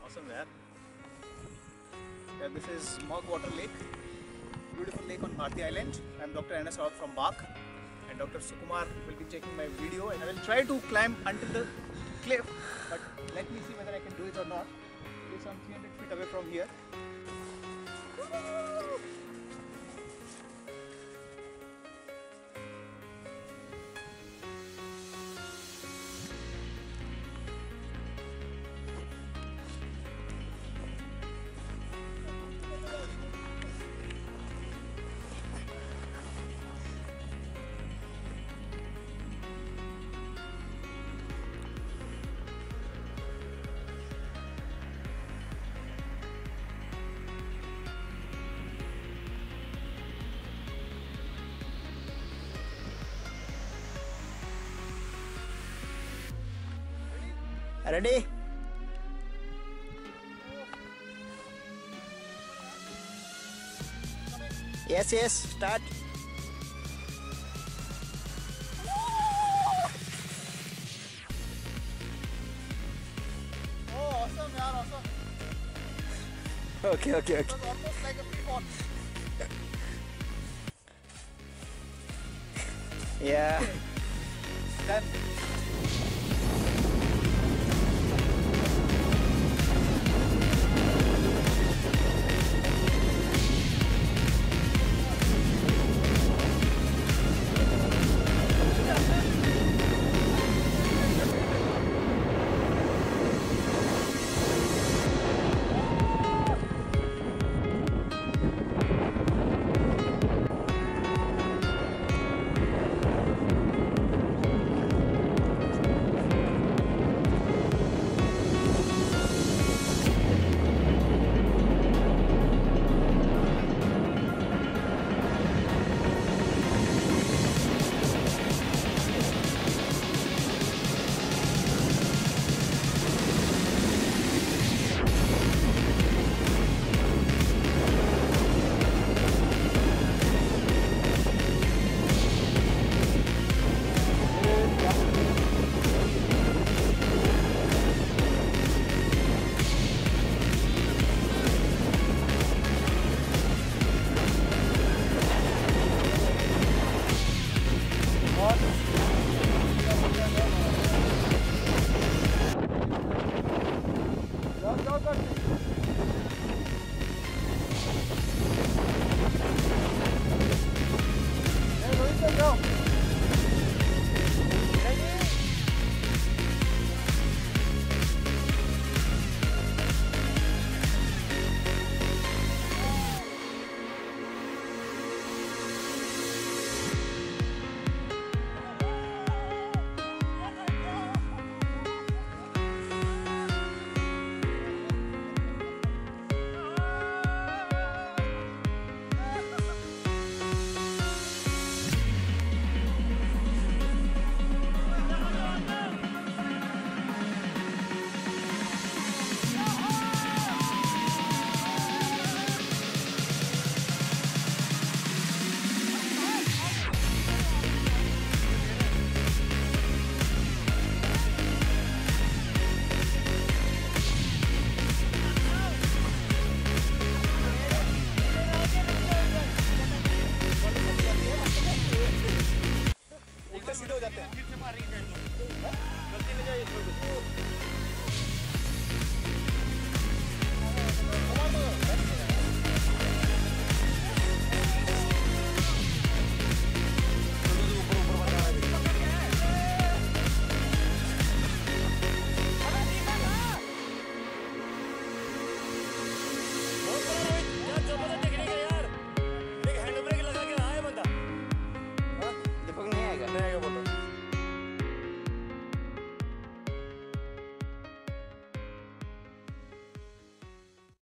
Awesome, man. Yeah, this is Mog Water Lake, beautiful lake on Bharti Island. I am Dr. Anas Rawat from BARC, and Dr. Sukumar will be taking my video, and I will try to climb until the cliff, but let me see whether I can do it or not. It is some 300 feet away from here. Ready? Yes, yes, start. Oh, awesome, yaar, awesome. Okay. It was almost like a free fall. Yeah. Done.